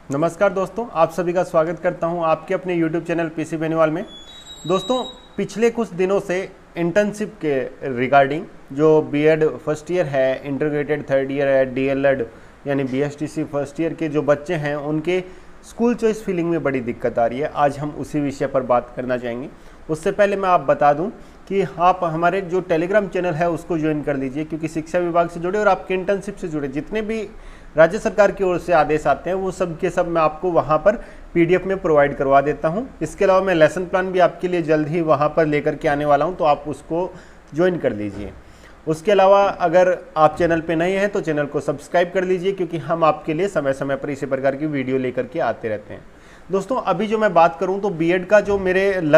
नमस्कार दोस्तों, आप सभी का स्वागत करता हूं आपके अपने YouTube चैनल पीसी बेनीवाल में। दोस्तों, पिछले कुछ दिनों से इंटर्नशिप के रिगार्डिंग जो बीएड फर्स्ट ईयर है, इंटीग्रेटेड थर्ड ईयर है, डीएलएड यानी बीएसटीसी फर्स्ट ईयर के जो बच्चे हैं उनके स्कूल चॉइस फिलिंग में बड़ी दिक्कत आ रही है। आज हम उसी विषय पर बात करना चाहेंगे। उससे पहले मैं आप बता दूं कि आप हमारे जो टेलीग्राम चैनल है उसको ज्वाइन कर लीजिए, क्योंकि शिक्षा विभाग से जुड़े और आपके इंटर्नशिप से जुड़े जितने भी राज्य सरकार की ओर से आदेश आते हैं वो सब के सब मैं आपको वहाँ पर पीडीएफ में प्रोवाइड करवा देता हूँ। इसके अलावा मैं लेसन प्लान भी आपके लिए जल्द ही वहाँ पर लेकर के आने वाला हूँ, तो आप उसको ज्वाइन कर लीजिए। उसके अलावा अगर आप चैनल पे नए हैं तो चैनल को सब्सक्राइब कर लीजिए, क्योंकि हम आपके लिए समय समय पर इसी प्रकार की वीडियो लेकर के आते रहते हैं। दोस्तों, अभी जो मैं बात करूं तो बीएड का जो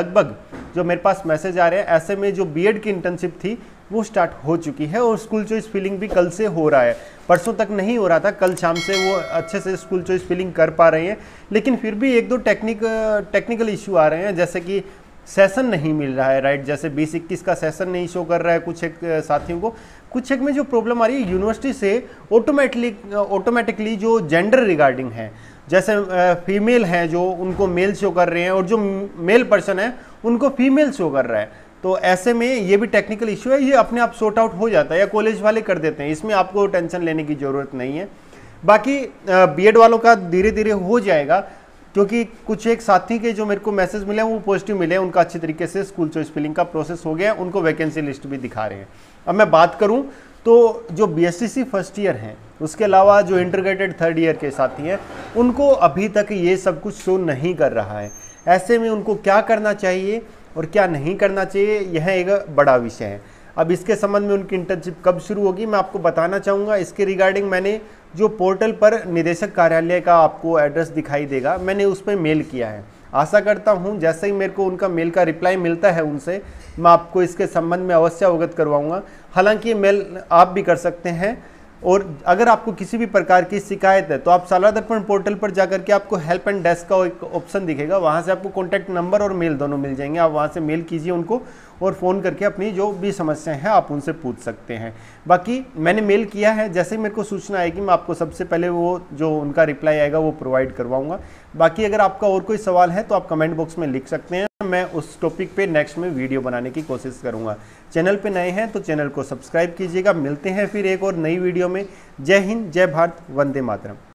मेरे पास मैसेज आ रहे हैं, ऐसे में जो बीएड की इंटर्नशिप थी वो स्टार्ट हो चुकी है और स्कूल चॉइस फिलिंग भी कल से हो रहा है। परसों तक नहीं हो रहा था, कल शाम से वो अच्छे से स्कूल चॉइस फिलिंग कर पा रहे हैं, लेकिन फिर भी एक दो टेक्निकल इश्यू आ रहे हैं, जैसे कि सेशन नहीं मिल रहा है, राइट। जैसे 20-21 का सेशन नहीं शो कर रहा है कुछ एक साथियों को। कुछ एक में जो प्रॉब्लम आ रही है यूनिवर्सिटी से ऑटोमेटिकली जो जेंडर रिगार्डिंग है, जैसे फीमेल हैं जो उनको मेल शो कर रहे हैं और जो मेल पर्सन है उनको फीमेल शो कर रहा है। तो ऐसे में ये भी टेक्निकल इश्यू है, ये अपने आप सॉर्ट आउट हो जाता है या कॉलेज वाले कर देते हैं, इसमें आपको टेंशन लेने की ज़रूरत नहीं है। बाकी बीएड वालों का धीरे धीरे हो जाएगा, क्योंकि कुछ एक साथी के जो मेरे को मैसेज मिले हैं वो पॉजिटिव मिले हैं, उनका अच्छी तरीके से स्कूल चॉइस फिलिंग का प्रोसेस हो गया, उनको वैकेंसी लिस्ट भी दिखा रहे हैं। अब मैं बात करूं तो जो बीएसटीसी फर्स्ट ईयर हैं, उसके अलावा जो इंटीग्रेटेड थर्ड ईयर के साथी हैं, उनको अभी तक ये सब कुछ शो नहीं कर रहा है। ऐसे में उनको क्या करना चाहिए और क्या नहीं करना चाहिए, यह एक बड़ा विषय है। अब इसके संबंध में उनकी इंटर्नशिप कब शुरू होगी मैं आपको बताना चाहूँगा। इसके रिगार्डिंग मैंने जो पोर्टल पर निदेशक कार्यालय का आपको एड्रेस दिखाई देगा, मैंने उस पर मेल किया है। आशा करता हूं जैसे ही मेरे को उनका मेल का रिप्लाई मिलता है उनसे, मैं आपको इसके संबंध में अवश्य अवगत करवाऊंगा। हालांकि ये मेल आप भी कर सकते हैं, और अगर आपको किसी भी प्रकार की शिकायत है तो आप सालार दर्पण पोर्टल पर जाकर के आपको हेल्प एंड डेस्क का एक ऑप्शन दिखेगा, वहाँ से आपको कॉन्टैक्ट नंबर और मेल दोनों मिल जाएंगे। आप वहाँ से मेल कीजिए उनको और फ़ोन करके अपनी जो भी समस्याएं हैं आप उनसे पूछ सकते हैं। बाकी मैंने मेल किया है, जैसे ही मेरे को सूचना आएगी मैं आपको सबसे पहले वो जो उनका रिप्लाई आएगा वो प्रोवाइड करवाऊँगा। बाकी अगर आपका और कोई सवाल है तो आप कमेंट बॉक्स में लिख सकते हैं, मैं उस टॉपिक पे नेक्स्ट में वीडियो बनाने की कोशिश करूंगा। चैनल पे नए हैं तो चैनल को सब्सक्राइब कीजिएगा। मिलते हैं फिर एक और नई वीडियो में। जय हिंद, जय भारत, वंदे मातरम।